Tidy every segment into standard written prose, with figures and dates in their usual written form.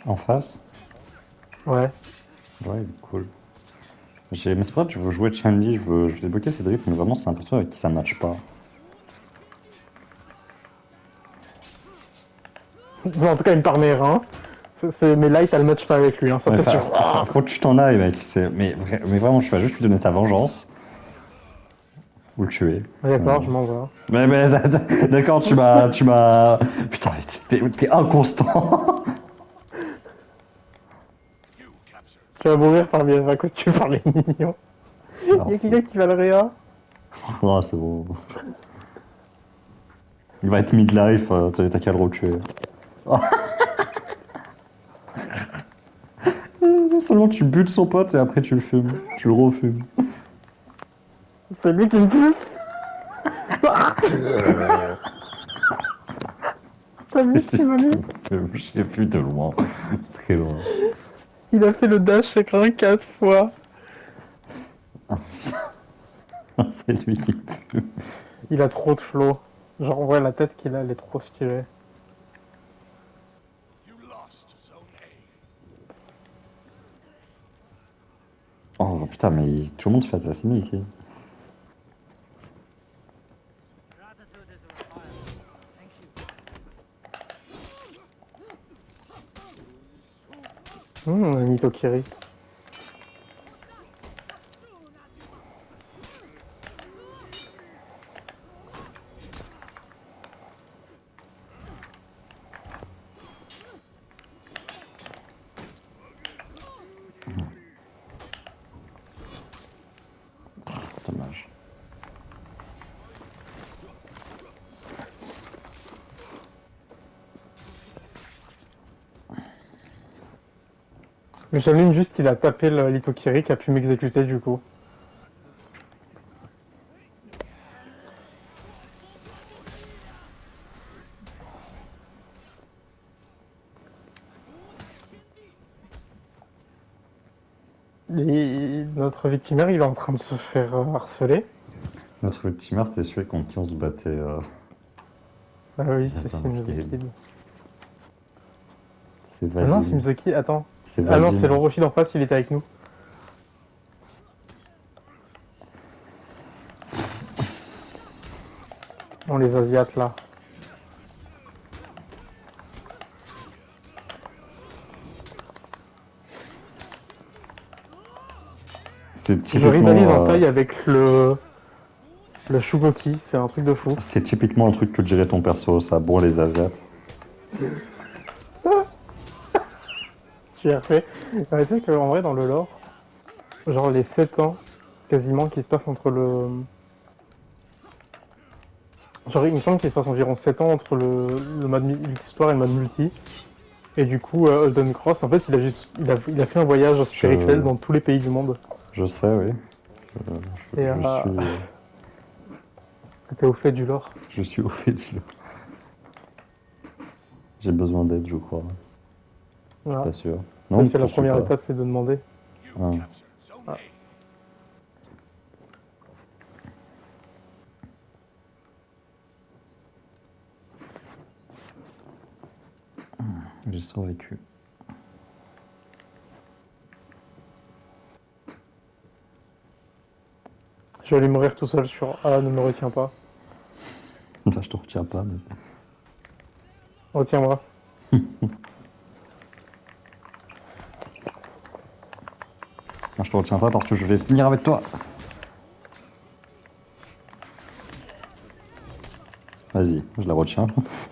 En face? Ouais. Ouais, il est cool. Mais c'est pas que je veux jouer Chandy, je veux débloquer Cédric, mais vraiment c'est l'impression avec qui ça match pas. Bon, en tout cas, il me parle mes reins. Mais là, t'as le match pas avec lui, hein, ça Ouais, c'est sûr. faut que tu t'en ailles, mec. Mais vraiment, je vais juste lui donner ta vengeance. Ou le tuer. D'accord, Voilà. je m'en vais. Mais d'accord, tu m'as. Putain, mais t'es inconstant. Tu vas mourir par bien à cause tu parles mignon. Il y a Merci. quelqu'un qui va le réa. Oh, c'est bon. Il va être midlife, t'as qu'à le retuer. Oh, seulement tu butes son pote et après tu le fumes. Tu le refumes. C'est lui qui me tue. Ah, t'as vu ce qu'il m'a mis? Je sais plus de loin. Très loin. Il a fait le dash écran 4 fois. C'est lui qui fume. Il a trop de flow. Genre, ouais, la tête qu'il a, elle est trop stylée. Oh putain, mais tout le monde se fait assassiner ici. Un Mitokiri. Dommage. Mais j'allume juste, il a tapé l'Itokiri qui a pu m'exécuter du coup. Et notre victimaire, il est en train de se faire harceler. Notre ultimaire, c'était celui contre qui on se battait. Ah oui, c'est Attends, Simzuki. c'est Ah non, Vadim. Simzuki, attends. C'est Ah non, c'est Vadim. l'Orochi d'en face, il était avec nous. On les Asiates là. C'est Je rivalise en typiquement, taille avec le Shugoki, c'est un truc de fou. c'est typiquement un truc que dirait ton perso, ça bourre les Asiates. J'ai refait. Tu sais qu'en vrai, dans le lore, genre les 7 ans quasiment qui se passent entre le. Genre, il me semble qu'il se passe environ 7 ans entre le mode l'histoire et le mode multi. Et du coup, Holden Cross, en fait, il a fait un voyage spirituel Je, dans tous les pays du monde. je sais, oui. Et Je suis, t'es au fait du lore. je suis au fait du lot. J'ai besoin d'aide, je crois. Je suis Voilà. pas sûr. Ça, Non, c'est la poursuis première pas. étape, c'est de demander. Ah. Ah. J'ai survécu. Je vais aller mourir tout seul sur Ah, ne me retiens pas. Là, je te retiens pas, mais. Retiens-moi. Non, je te retiens pas parce que je vais finir avec toi. Vas-y, je la retiens.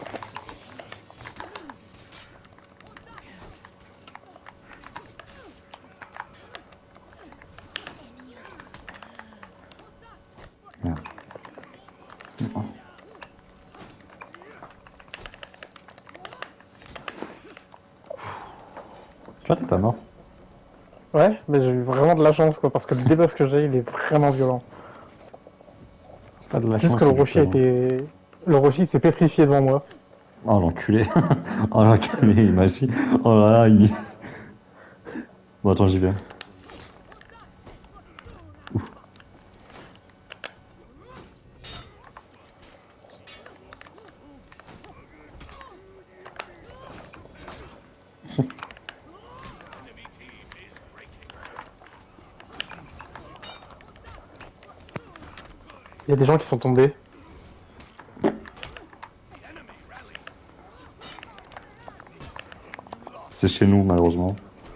Merde. Tu vois, t'es pas mort. Ouais, mais j'ai eu vraiment de la chance, quoi, parce que le debuff que j'ai, il est vraiment violent. C'est pas de la C'est juste chance, que le c'est du Roshi a talent. été. Le Roshi s'est pétrifié devant moi. Oh l'enculé. Oh l'enculé, il m'a dit. Oh là là, il. Bon, attends, j'y vais. Il y a des gens qui sont tombés. C'est chez nous, malheureusement.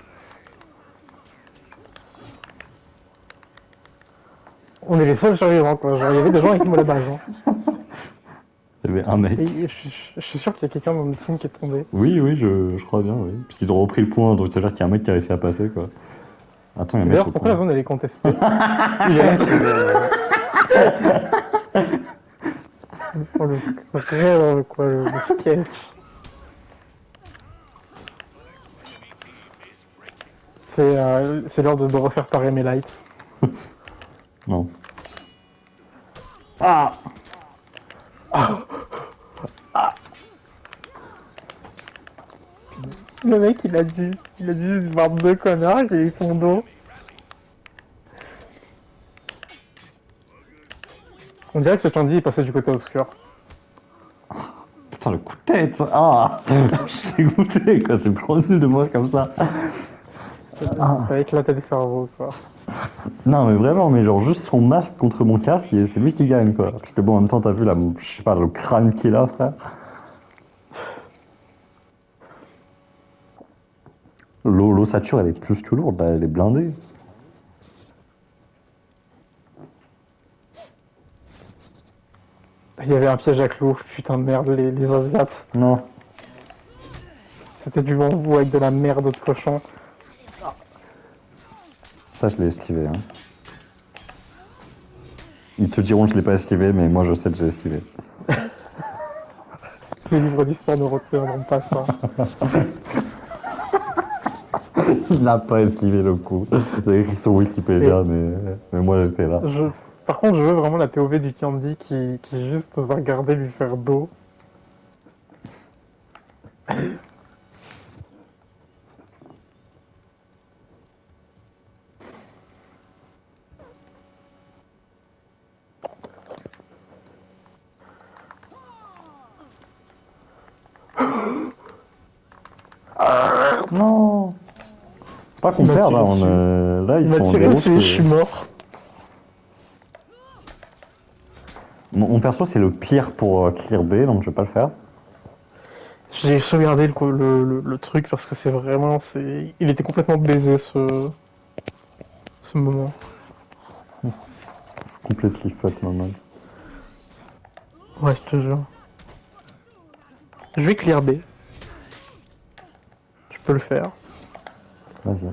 On est les seuls survivants, quoi. Genre, il y avait des gens avec moi là-bas. Hein. Il y avait un mec. Et je suis sûr qu'il y a quelqu'un dans le film qui est tombé. Oui, oui, je crois bien, oui. Parce qu'ils ont repris le point, donc c'est-à-dire qu'il y a un mec qui a réussi à passer, quoi. Attends, il y a un mec D'ailleurs, sur le pourquoi la point. zone elle est contestée? Il y a un qui oh, le vrai, quoi, le sketch. C'est l'heure de refaire pareil mes lights. Non. Ah! Le mec, il a dû juste voir deux connards qui lui font dos. On dirait que ce Chandy est passé du côté obscur. Putain, le coup de tête! Ah! Je suis dégoûté, quoi. C'est trop nul de moi comme ça. Ça a éclaté le cerveau, quoi. Non, mais vraiment, mais genre juste son masque contre mon casque, et c'est lui qui gagne, quoi. Parce que bon, en même temps, t'as vu, là, je sais pas, le crâne qu'il a, frère. L'ossature, elle est plus que lourde, là, elle est blindée. Il y avait un piège à clous, putain de merde, les Asiates. Non. C'était du bambou avec de la merde de cochon. Ça, je l'ai esquivé, hein. Ils te diront que je l'ai pas esquivé, mais moi, je sais que j'ai esquivé. Les livres d'histoire ne retiendront pas ça. Il n'a pas esquivé le coup. J'ai écrit sur Wikipédia, mais moi, j'étais là. Par contre, je veux vraiment la POV du Candy qui juste va regarder lui faire dos. Non! Pas qu'on Il m'a perd, tiré là, dessus. là, ils Il m'a sont en tiré déroute. dessus, je suis mort. Mon perso, c'est le pire pour clear B, donc je vais pas le faire. J'ai sauvegardé le truc parce que c'est vraiment... Il était complètement baisé ce moment. Completely fuck moment. Ouais, je te jure. Je vais clear B. Je peux le faire. Vas-y.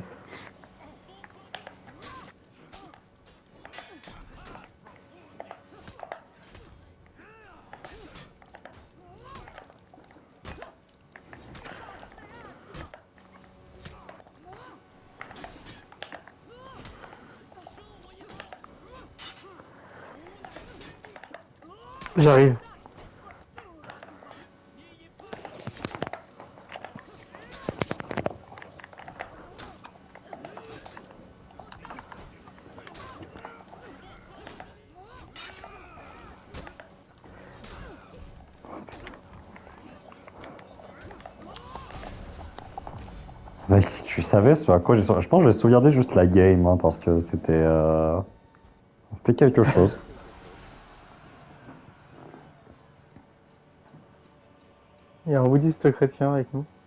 J'arrive. Mec, si tu savais ce à quoi j'ai... Je pense que je vais sauvegarder juste la game, hein, parce que c'était... C'était quelque chose. Il y a un bouddhiste chrétien avec nous.